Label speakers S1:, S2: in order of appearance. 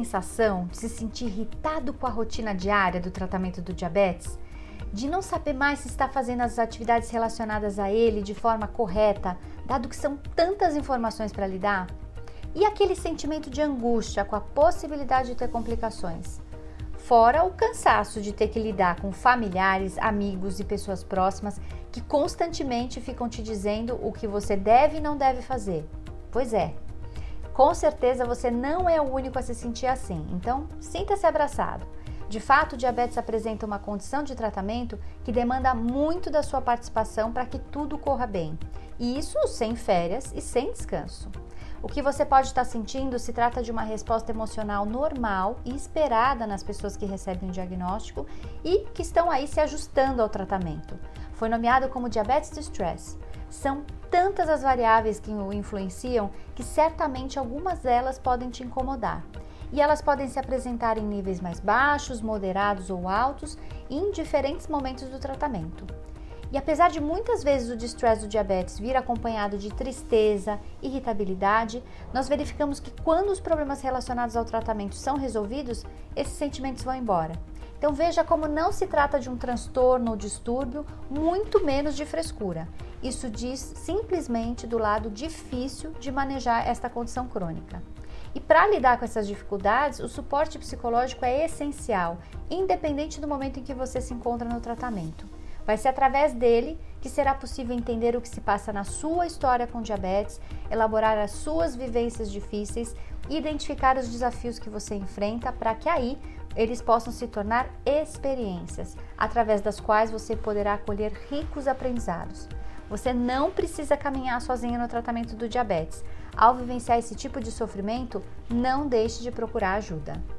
S1: sensação de se sentir irritado com a rotina diária do tratamento do diabetes? De não saber mais se está fazendo as atividades relacionadas a ele de forma correta, dado que são tantas informações para lidar? E aquele sentimento de angústia com a possibilidade de ter complicações? Fora o cansaço de ter que lidar com familiares, amigos e pessoas próximas que constantemente ficam te dizendo o que você deve e não deve fazer. Pois é, com certeza você não é o único a se sentir assim, então sinta-se abraçado. De fato, o diabetes apresenta uma condição de tratamento que demanda muito da sua participação para que tudo corra bem, e isso sem férias e sem descanso. O que você pode estar sentindo se trata de uma resposta emocional normal e esperada nas pessoas que recebem o diagnóstico e que estão aí se ajustando ao tratamento. Foi nomeado como diabetes de stress. São tantas as variáveis que o influenciam que certamente algumas delas podem te incomodar. E elas podem se apresentar em níveis mais baixos, moderados ou altos em diferentes momentos do tratamento. E apesar de muitas vezes o distress do diabetes vir acompanhado de tristeza, irritabilidade, nós verificamos que quando os problemas relacionados ao tratamento são resolvidos, esses sentimentos vão embora. Então veja como não se trata de um transtorno ou distúrbio, muito menos de frescura. Isso diz simplesmente do lado difícil de manejar esta condição crônica. E para lidar com essas dificuldades, o suporte psicológico é essencial, independente do momento em que você se encontra no tratamento. Vai ser através dele que será possível entender o que se passa na sua história com diabetes, elaborar as suas vivências difíceis e identificar os desafios que você enfrenta para que aí eles possam se tornar experiências, através das quais você poderá colher ricos aprendizados. Você não precisa caminhar sozinho no tratamento do diabetes. Ao vivenciar esse tipo de sofrimento, não deixe de procurar ajuda.